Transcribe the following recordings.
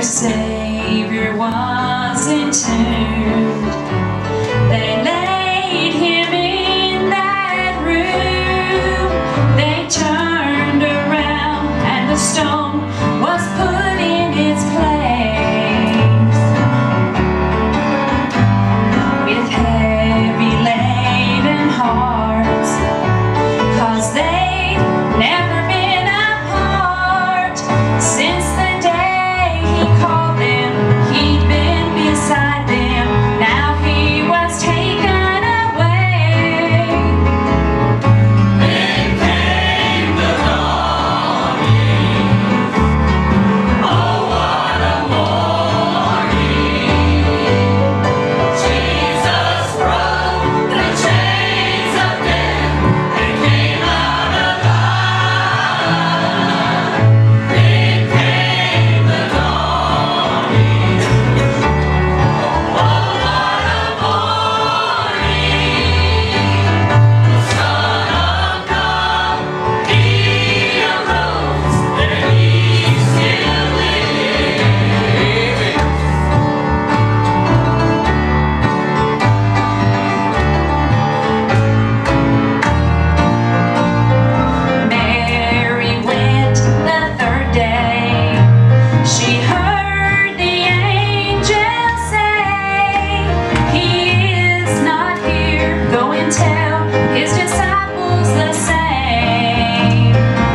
Their Savior was entombed. They laid him in that room. They turned around and the stone was put in its place. With heavy laden hearts, 'cause they'd never been apart since the day he called them. He'd been beside them. Now he was taken away. Then came the dawning. Oh, what a morning! Jesus broke the chains of death and came out alive. Then came the dawning. Oh, what a morning! The Son of God, He arose, and He still lives. Mary went the third day. She heard the angel say, "He is not here. Go and tell his disciples the same.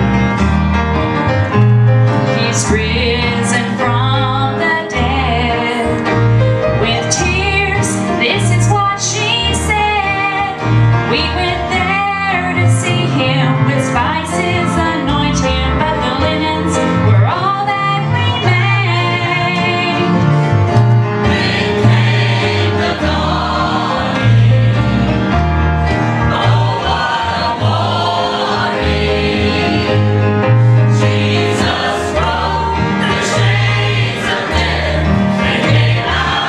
He's risen from the dead." With tears, this is what she said. "We went there to see him, with spices anoint him, but the linens were all that remained." Then came the dawning. Oh, what a morning! Jesus broke the chains of death and came out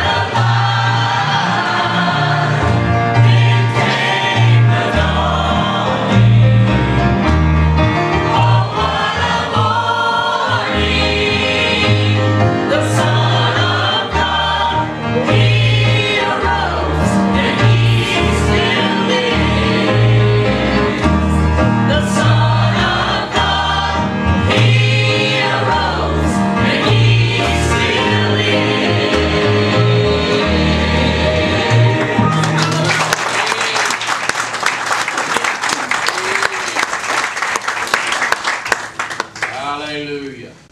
alive. Then came the dawning. Oh, what a morning! The Son of God, He arose, and He still lives. The Son of God, He arose, and He still lives. Hallelujah.